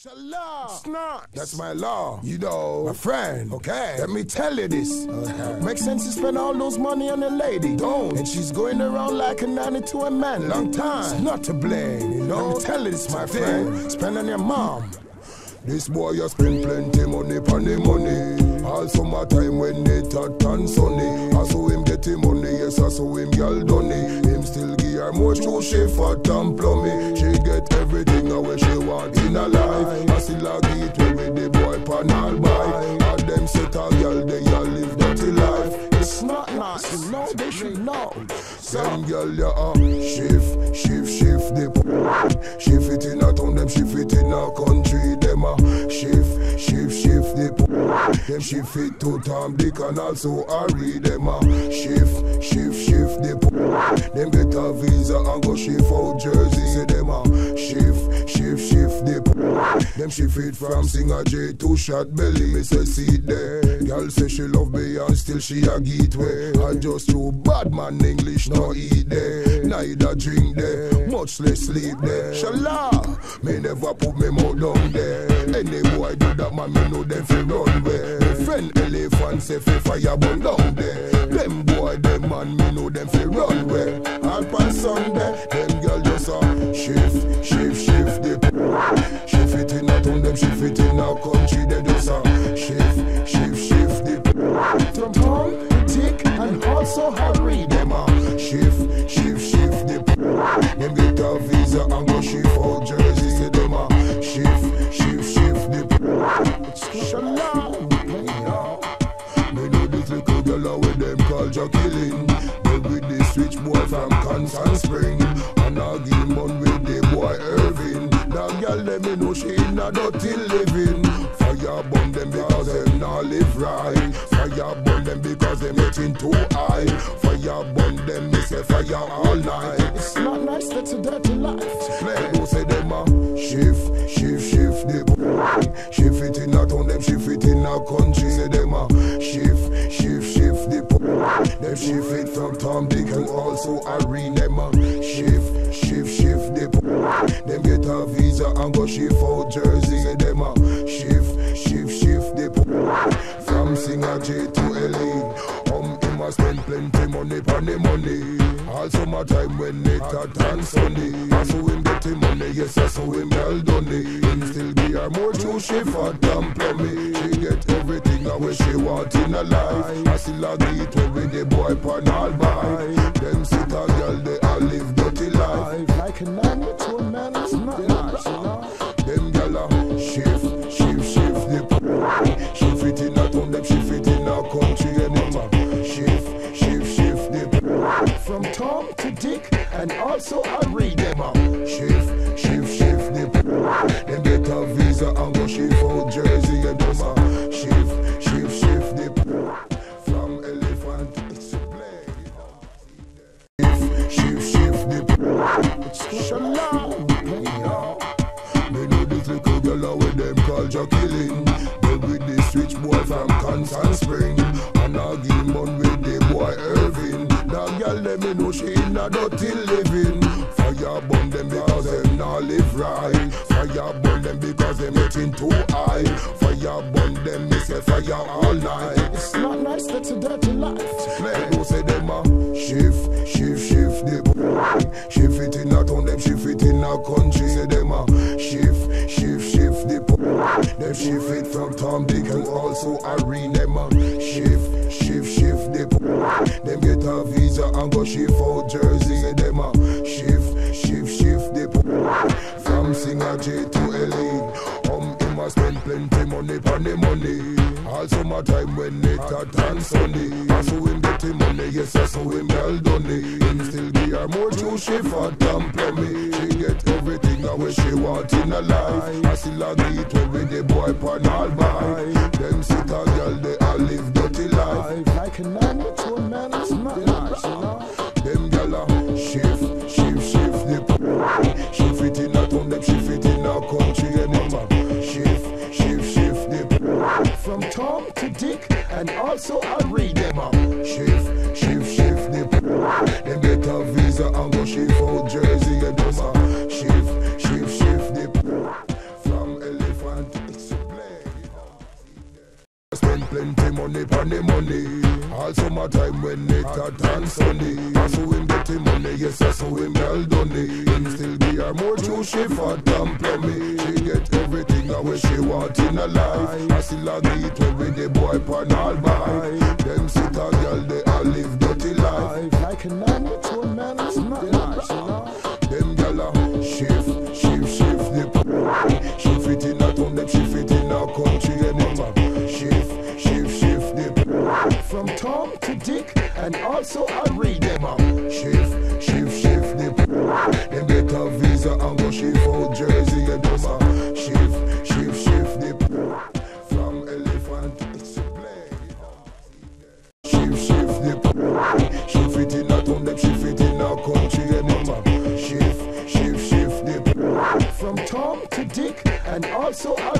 Shalom. Snot. That's my law. You know, my friend. Okay. Let me tell you this. Makes sense to spend all those money on a lady. Don't. And she's going around like a nanny to a man. Long time. It's not to blame. You know. Let me tell you this, my friend. Spend on your mom. This boy you spend plenty money on the money. All summertime when it hot and sunny. I saw him getting money, yes I saw him y'all done it. Him still give her much to she fat and plummy. She get everything away she want in her life. I still a get with the boy pan all buy. And them set a girl they all live dirty life. It's not nice, you know they should know. Some girl ya shift the shift it in a town, them shift it in a country. Them a shift the them shift it to Tom, Dick and also Harry. Them a shift the them get a visa and go shift out Jersey. Say them a shift the them shift it from Singer J to Shot Belly. Me say see there, girl say she love me and still she a gateway. I just too bad man English no eat there, neither drink there, much less sleep there. Shalom, me never put me mouth down there. Any boy do that man me know them fi run where. My friend Elephant say fi fire burn down there. Them boy them man me know them fi run where. All pan Sunday, them girl just a shift the shift it in a town, them shift it in a country. They just a shift the from Tom, Dick and also Harry. Them a shift the them get a visa and go shift out Jersey. Say them a shift the Shalom. Me know this little girl with them call Jacqueline. They with the switch boy from Constant Spring. And I give one with the boy Irving. That girl let me know she in a dirty living. Fire burn them because them not live right. Fire burn them because them getting too high. Fire burn them, me say fire all night. It's not nice, that's a dirty life. Play, who say them a shift the shift it in a town, them shift it in a country. Say them a shift the them shift it from Tom, Dick and also Harry. Them a shift the them get a visa and go shift out Jersey. Say them a shift the from Singer J to LA. Him a spend plenty money on the money. All summertime when it hot and sunny. I saw him getting money, yes I saw him well done it. Him still give her more to she fat and plummy. She get everything away she want in her life. I still a get with the boy pan all buy. Them sit a girl they all live dirty life. Like a nanny to a man, it's not nice, you know. Them girl a shift the shift it in a town, them shift it in a country. And them a shift the from Tom to Dick and also Harry. Them a shift the them get a visa and go shift out Jersey. And them a shift the from Elephant. It's a play. Shift the Shalom. Me know this little girl with them call Jacqueline. They with the switch boy from Constant Spring. And I give one with the boy Irving. That girl let me know she in a dirty living. Fire burn them because them not live right. Fire burn them because them getting too high. Fire burn them, me say fire all night. It's not nice, that's a dirty life. Play, who say them a shift the shift it in a town, them shift it in a country. Say them a shift the them shift it from Tom, Dick and also Harry. Them a shift the them get a visa and go shift out Jersey. Say them a shift the from Singer J to LA. Him a spend plenty money on the money. All summertime when it hot and sunny. I saw him getting money, yes I saw him well done it. Him still give her more to she fat and plummy. She get everything away she want in her life. I still a get with the boy pan all buy. Them sit a girl they all live dirty life. Like a nanny to a man, it's not nice, you know. Them girl a shift the shift it in a town, them shift it in a country. And them a shift the from Tom to Dick and also Harry. Them a shift the them get a visa and go shift out Jersey. And them a shift the from Elephant. money, pon the money. All summertime when it hot and sunny. I saw him getting money, yes, I saw him well done. Him still be her more true, she fat and plummy. She get everything away she want in her life. I still a eat with the boy pan all by. Them sit a girl, they all live dirty life. Like a man to a man, it's not nice, you know. Them girl a shift the she fit in a town, them she fit in a country. Them shift the from Tom to Dick, and also I read them up. Shift the them get a visa and go shift out Jersey and them shift the from elephant to plane. Shift the she fit in a town, them she fit in a country. Them shift the from Tom to Dick, and also I